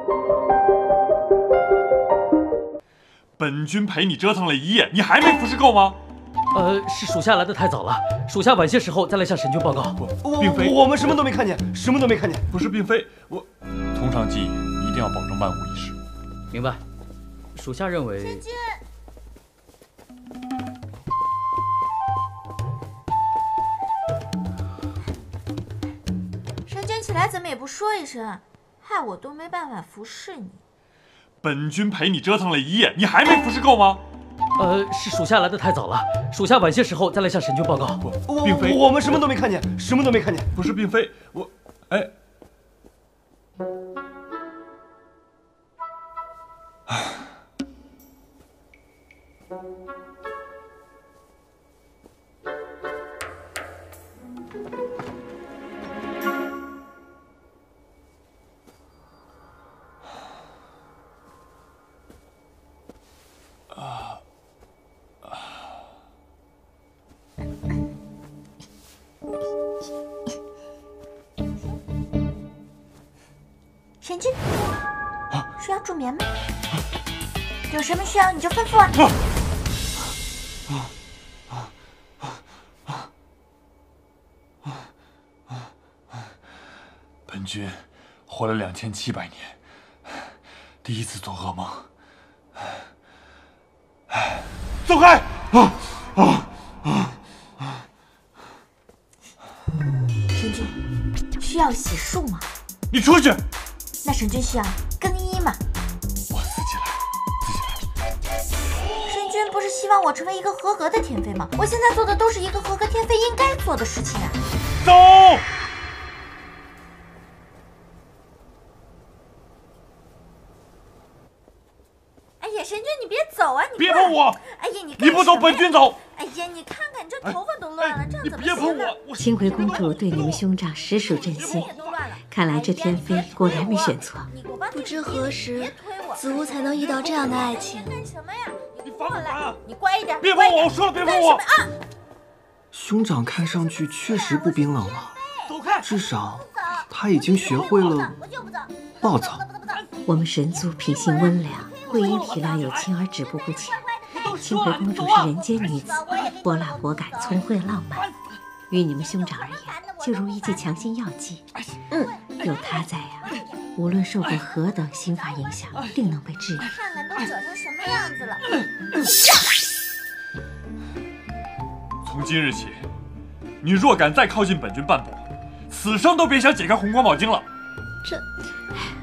本君陪你折腾了一夜，你还没服侍够吗？ 是属下来的太早了，属下晚些时候再来向神君报告。 不，并非， 我们什么都没看见，什么都没看见。 不是，并非我。从长计议，一定要保证万无一失。 明白。属下认为。 神君。神君起来怎么也不说一声，害我都没办法服侍你。 本君陪你折腾了一夜，你还没服侍够吗？ 是属下来的太早了，属下晚些时候再来向神君报告。 不，并非， 我们什么都没看见，什么都没看见。 不是，并非我，哎。 神君，需要助眠吗？有什么需要你就吩咐啊。 本君活了2700年，第一次做噩梦。走开！ 神君，需要洗漱吗？ 你出去！ 那神君需要更衣吗？ 我自己来。 神君不是希望我成为一个合格的天妃吗？我现在做的都是一个合格天妃应该做的事情啊！ 走！ 哎呀，神君你别走啊！你别碰我！ 哎呀， 你不走，本君走！ 哎呀，你看看你这头发都乱了，这样怎么行？你别碰我！ 清回公主对你们兄长实属真心，看来这天妃果然没选错。 不知何时子无才能遇到这样的爱情。 干什么呀？ 你过来！ 你乖一点！ 别碰我！我说了，别碰我！ 兄长看上去确实不冰冷了， 走开！ 至少他已经学会了暴躁。 我们神族品性温良，会因体谅有情而止步不前。清回公主是人间女子，泼辣果敢，聪慧浪漫，于你们兄长而言，就如一剂强心药剂。有她在呀，无论受过何等心法影响，定能被治愈。 看看都褶成什么样子了！ 从今日起，你若敢再靠近本君半步，此生都别想解开红光宝镜了。